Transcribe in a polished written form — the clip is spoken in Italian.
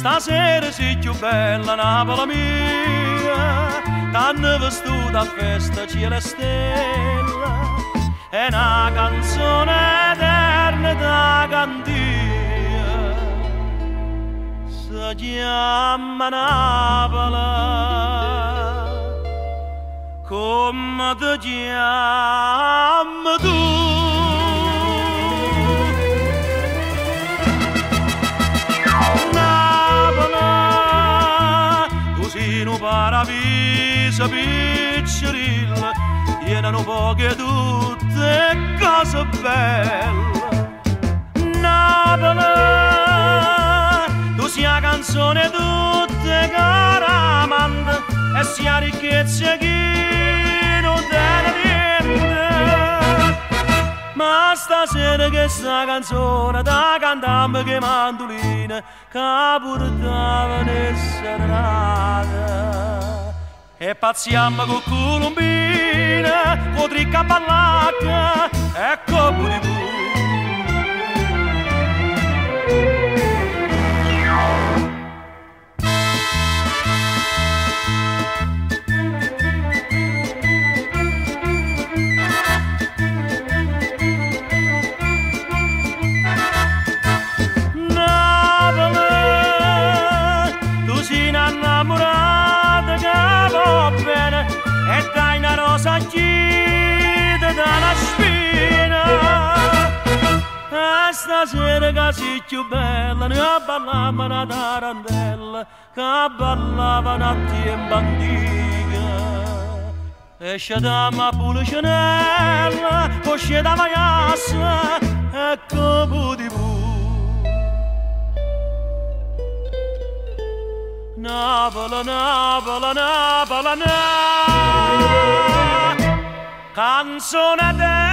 stasera sei più bella Napoli mia, t'hanno vestuta a festa cielo e stella, è una canzone eterna da cantia, si chiama Napoli, come ti chiami tu? Un paradiso piccirilla, pieno poche tutte cose belle. Napoli, tu sia la canzone tutte caramande e sia ricchezza chi non deve niente. Ma stasera che sta canzone da cantammo che mandolina che portava nel serrata e pazziamo con colombina con tricca ballacca e con di blu. Innamorata che va bene e dai una rosa chida dalla spina e stasera che sei più bella ne ballavamo una tarantella che ballava una tempo antica e scendama pure Chanel poi scendava Yassa e come di bu. Napoli, Napoli, Napoli, canzone